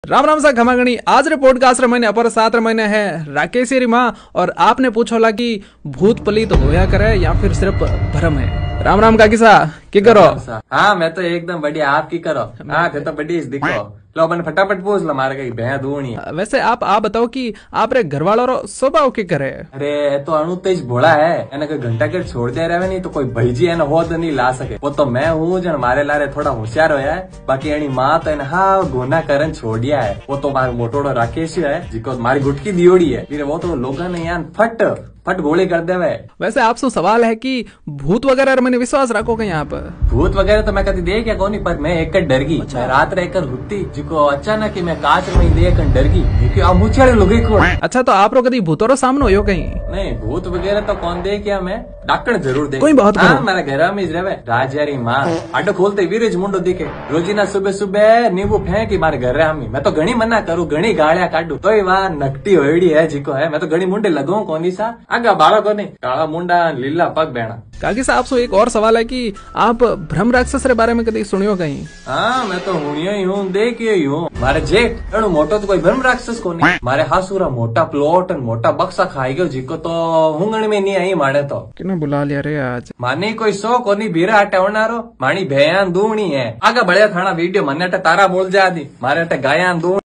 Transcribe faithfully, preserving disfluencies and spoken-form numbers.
राम राम सा घमागणी आज रे पॉडकास्ट रे महीने अपर सात रे महीने है राकेश री माँ और आपने पूछोला कि भूत पलीत होया करे या फिर सिर्फ भ्रम है। राम राम काकी सा की करो। हाँ मैं तो एकदम बढ़िया, आप की करो। हाँ थे तो बढ़िया दिखो लो, मैंने फटाफट पूछ लो मारे कहीं भैया दूनी। वैसे आप आप बताओ कि आप रे घर वालों रो स्वभाव के करे। अरे तो अनु तेज भोला है, एने कोई घंटा के छोड़ दे रहे नहीं तो कोई भईजी है ना हो तो नहीं ला सके। वो तो मैं हूँ जन मारे लारे थोड़ा होशियार होया है, बाकी एनी माँ तो एने हाँ गोना करन छोड़िया है। वो तो मारे मोटोड़ो राकेश है जिको मारी गुटकी दियोड़ी है, फिर वो तो लोगों ने यार फट फट गोली कर दे। वैसे आपसे सवाल है कि भूत वगैरह मैंने विश्वास रखोगे यहाँ पर? भूत वगैरह तो मैं कभी देख या कौन, पर मैं एक डर गई। अच्छा। रात रहकर हुती जिको अचानक ही मैं कांच में देख डर गई मुझे लोग को। अच्छा तो आप कभी भूतों रो सामने हो कहीं? नहीं भूत वगैरह तो कौन देख या मैं डॉक्टर जरूर देख। कोई बात हाँ, मेरा घर में रहे राजारी माँ आटो खोलते वीरेज मुंडो दिखे रोजीना सुबह सुबह नींबू फेंकी मारे घर में। मैं तो घनी मना करूँ, घनी गालियां काटू तो वहां नकटी होड़ी है जिको है। मैं तो घनी मुंडे लगाऊ कौन सा आगा बालक को नहीं, काला मुंडा लीला पग बहना। काकी साहब आपसे एक और सवाल है कि आप ब्रह्म राक्षस के बारे में कभी सुनियो कहीं? हाँ मैं तो हूँ ही हूँ, देखियो ही हूँ। मारे जेठ एणु मोटो तो कोई ब्रह्म राक्षस को नहीं, मारे हासूरा मोटा प्लॉट मोटा बक्सा खाई गयो जिको तो हुंगण में नहीं आई माने तो किने बुला लिया रे आज। मानी कोई सो कोनी बीरा अटे होनारो मानी भैयान दूणी है। आगा बढ़िया थाना वीडियो मने अटे तारा बोल जा दी मारे अटे गायान दूणी।